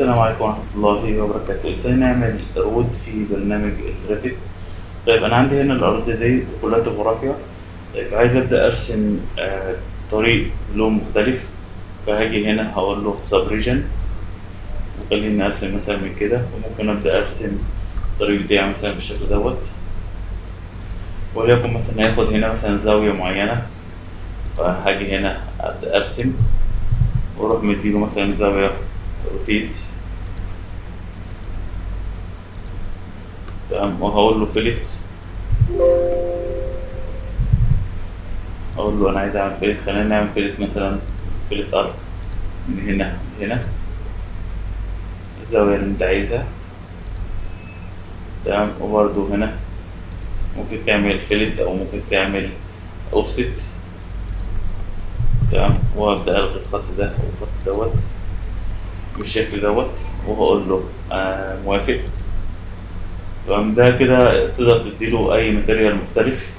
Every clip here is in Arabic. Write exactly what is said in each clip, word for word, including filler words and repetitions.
السلام عليكم ورحمة الله وبركاته. ازاي نعمل رود في برنامج الريفت؟ طيب انا عندي هنا الارض دي كلها جغرافيا. طيب عايز ابدا ارسم آه طريق لون مختلف، فهاجي هنا هقول له سب ريجن وخليني ارسم مثلا من كده، وممكن ابدا ارسم الطريق دي مثلا بالشكل دوت. وليكن مثلا هياخد هنا مثلا زاوية معينة، فهاجي هنا ابدا ارسم واروح مديله مثلا زاوية روتيت. تمام، وهقول له فيلت، اقول له انا عايز اعمل فيلت، خلينا نعمل فيلت مثلا فيلت ارك من هنا لهنا، الزاوية اللي انت عايزها. تمام، وبرضه هنا ممكن تعمل فيلت او ممكن تعمل اوفست. تمام، وابدا الغي الخط ده والخط دوت بالشكل دوت، وهقول له آه موافق. تمام، ده كده تقدر تديله اي ماتيريال مختلف،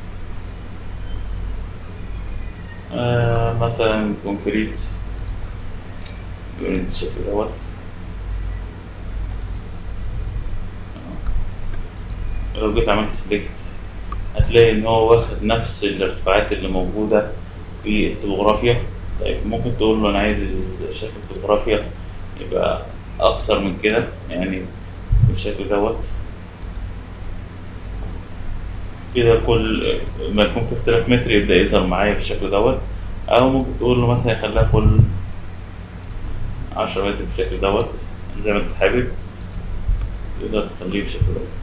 آه مثلا كونكريت بالشكل دوت. لو جيت عملت سلكت هتلاقي إن هو واخد نفس الارتفاعات اللي موجودة في التopography. طيب ممكن تقول له أنا عايز شكل التopography يبقى أقصر من كده، يعني بالشكل دوت كده. كل ما يكون في اختلاف متر يبدأ يظهر معايا بالشكل دوت. أو ممكن تقول له مثلا يخليها كل عشرة متر بالشكل دوت، زي ما أنت حابب تقدر تخليه بالشكل دوت.